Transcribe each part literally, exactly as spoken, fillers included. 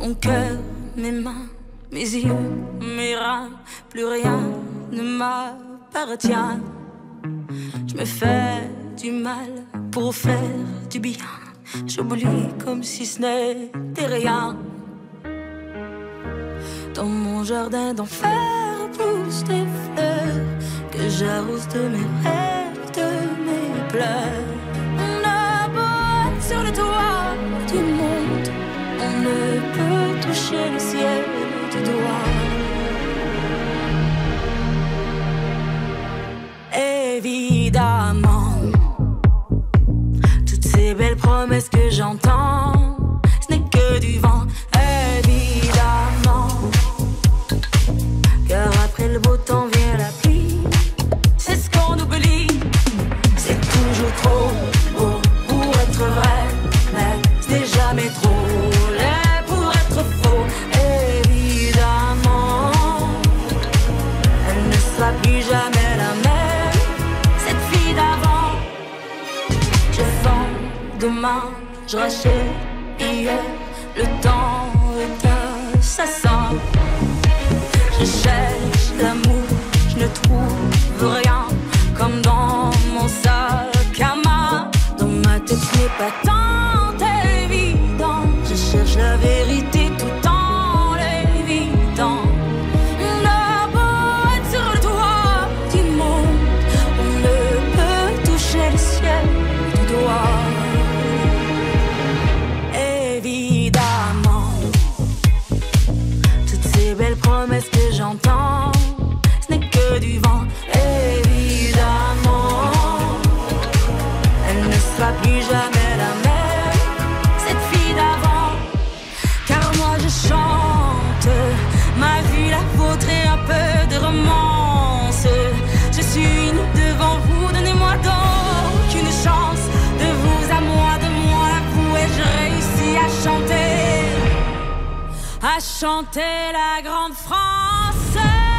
Mon cœur, mes mains, mes yeux, mes reins, plus rien ne m'appartient. Je me fais du mal pour faire du bien. J'oublie comme si ce n'était rien. Dans mon jardin d'enfer poussent des fleurs que j'arrose de mes rêves, de mes pleurs. On a beau être sur le toit du monde, on ne peut toucher le ciel du doigt. Évidemment, toutes ces belles promesses que j'entends, ce n'est que du vent. Évidemment, car après le beau temps vient la pluie. C'est ce qu'on oublie. C'est toujours trop beau pour être vrai, mais c'est jamais trop laid pour être faux. Évidemment, elle ne sera plus jamais la même, cette fille d'avant. Je vends demain, je rachète hier. Le temps est assassin. Je cherche l'amour, je ne trouve rien, comme dans mon sac à main. Dans ma tête ce n'est pas tant évident. Je cherche la vérité tout en l'évitant. On a beau être sur le toit du monde, on ne peut toucher le ciel du doigt. Évidemment, toutes ces belles promesses que j'entends, ce n'est que du vent. Évidemment, elle ne sera plus jamais la même, cette fille d'avant. Car moi je chante ma vie, la vôtre et un peu de romance. Je suis nue devant vous, donnez-moi donc une chance. De vous à moi, de moi à vous, et je réussis à chanter, à chanter la grande France.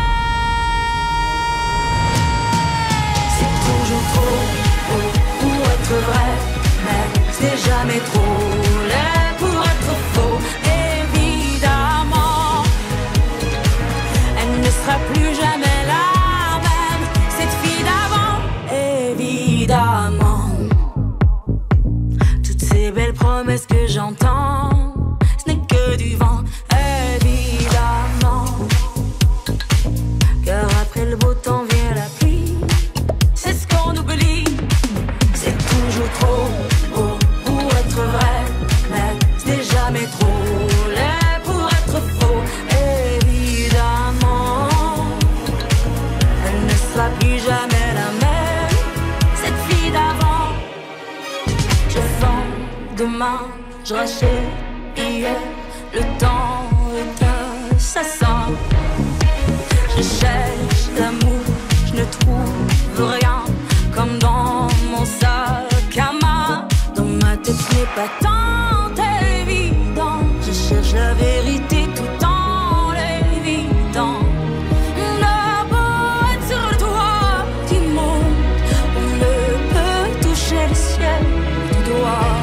C'est toujours trop beau pour être vrai, mais c'est jamais trop laid pour être faux. Évidemment, elle ne sera plus jamais la même, cette fille d'avant. Évidemment, toutes ces belles promesses que j'entends, ce n'est que du vent. Évidemment, car après le beau temps vient la pluie. C'est ce qu'on oublie. C'est toujours trop beau pour être vrai, mais c'est jamais trop laid pour être faux. Évidemment, elle ne sera plus jamais la même, cette fille d'avant. Je vends demain, je rachète hier. Le temps est assassin. Je cherche l'amour, je ne trouve rien, comme dans mon sac à main. Dans ma tête ce n'est pas tant évident. Je cherche la vérité tout en l'évitant. On a beau être sur le toit du monde, on ne peut toucher le ciel du doigt.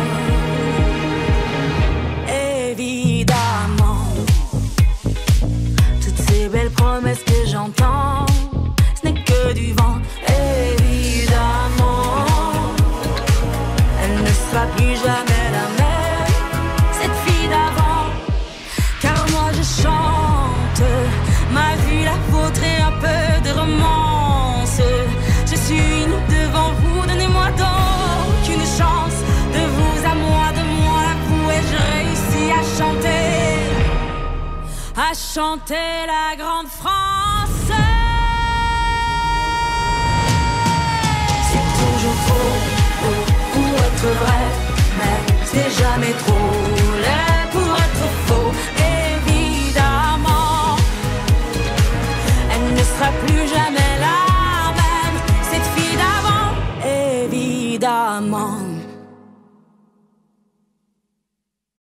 Évidemment, toutes ces belles promesses que j'entends, ce n'est que du vent. Évidemment, elle ne sera plus jamais la même, cette fille d'avant. Car moi je chante ma vie, la vôtre et un peu de romance. Je suis nue devant vous, donnez-moi donc une chance. De vous à moi, de moi à vous, et je réussis à chanter, à chanter la grande France. C'est toujours trop beau pour être vrai, mais c'est jamais trop